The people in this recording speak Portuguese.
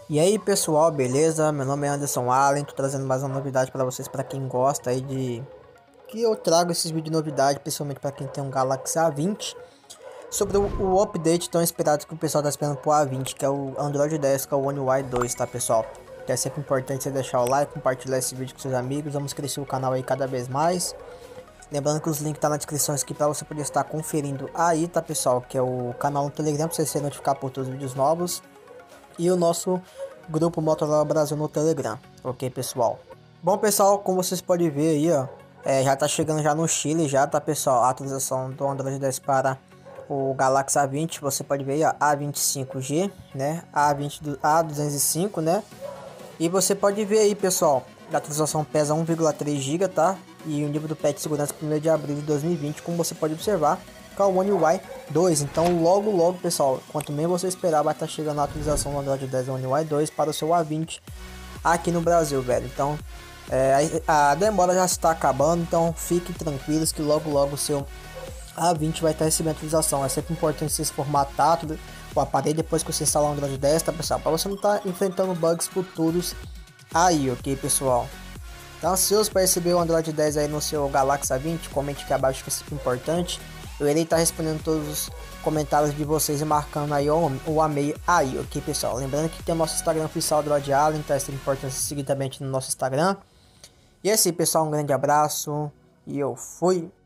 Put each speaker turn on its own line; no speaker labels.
E aí pessoal, beleza? Meu nome é Anderson Allen, tô trazendo mais uma novidade para vocês, para quem gosta aí de que eu trago esses vídeos de novidade, principalmente para quem tem um Galaxy A20, sobre o update tão esperado que o pessoal tá esperando pro A20, que é o Android 10, que é o One UI 2, tá pessoal? Que é sempre importante você deixar o like, compartilhar esse vídeo com seus amigos, vamos crescer o canal aí cada vez mais. Lembrando que os links tá na descrição aqui para você poder estar conferindo aí, tá pessoal? Que é o canal no Telegram para você ser notificado por todos os vídeos novos. E o nosso grupo Motorola Brasil no Telegram, ok pessoal? Bom pessoal, como vocês podem ver aí, ó, já tá chegando já no Chile já, tá pessoal, a atualização do Android 10 para o Galaxy A20, você pode ver aí, ó, A25G, né, A20 A205, né, e você pode ver aí pessoal, a atualização pesa 1,3 GB, tá, e o nível do patch de segurança 1º de abril de 2020, como você pode observar, com a One UI 2. Então logo pessoal, quanto menos você esperar, vai estar chegando a atualização do Android 10 One UI 2 para o seu A20 aqui no Brasil, velho. Então a demora já está acabando, então fiquem tranquilos que logo o seu A20 vai estar recebendo atualização. É sempre importante vocês formatar tudo o aparelho depois que você instalar o Android 10, tá pessoal? Para você não estar enfrentando bugs futuros aí, ok pessoal? Tá ansioso para receber o Android 10 aí no seu Galaxy A20? Comente aqui abaixo que é sempre importante. Eu irei estar respondendo todos os comentários de vocês e marcando aí o amei aí, ok pessoal? Lembrando que tem o nosso Instagram oficial do Android Allen, então é sempre importante seguir também no nosso Instagram. E é assim pessoal, um grande abraço e eu fui!